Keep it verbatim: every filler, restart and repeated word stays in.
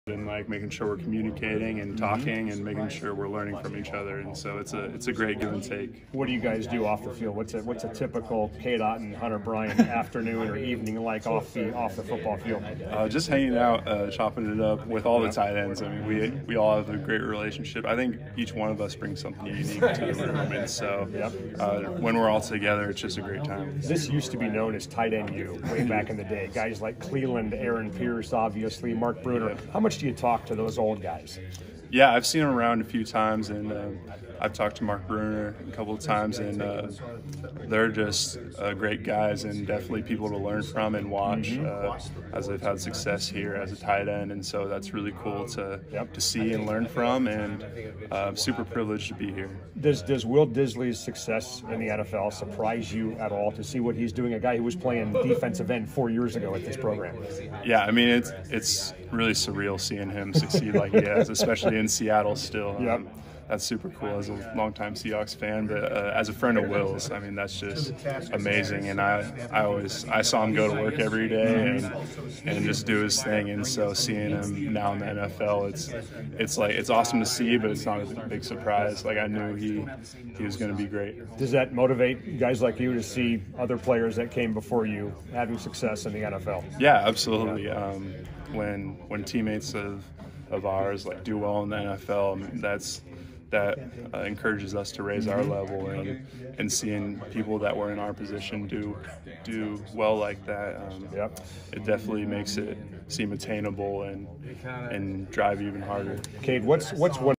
and like making sure we're communicating and talking and making sure we're learning from each other, and so it's a it's a great give and take. What do you guys do off the field? What's a what's a typical Cade, Otton, Hunter Bryant afternoon or evening like off the off the football field? Uh, just hanging out, uh, chopping it up with all the tight ends. I mean, we we all have a great relationship. I think each one of us brings something unique to the room, and so uh, when we're all together, it's just a great time. This used to be known as tight end U way back in the day. Guys like Cleveland, Aaron Pierce, obviously, Mark Bruner. How much do you talk to those old guys? Yeah, I've seen him around a few times, and uh, I've talked to Mark Bruner a couple of times, and uh, they're just uh, great guys and definitely people to learn from and watch mm-hmm. uh, as they've had success here as a tight end, and so that's really cool to yep. to see and learn from, and uh, I'm super privileged to be here. Does does Will Dissly's success in the N F L surprise you at all to see what he's doing? A guy who was playing defensive end four years ago at this program. Yeah, I mean it's it's really surreal seeing him succeed like he has, especially in Seattle still. Um, yep. That's super cool as a longtime Seahawks fan, but uh, as a friend of Will's, I mean that's just amazing. And I, I always I saw him go to work every day and and just do his thing. And so seeing him now in the N F L, it's it's like it's awesome to see, but it's not a big surprise. Like I knew he he was going to be great. Does that motivate guys like you to see other players that came before you having success in the N F L? Yeah, absolutely. Um, when when teammates of of ours like do well in the N F L, I mean, that's that uh, encourages us to raise our level, and and seeing people that were in our position do do well like that, um, yep. it definitely makes it seem attainable and and drive even harder. Cade, what's what's one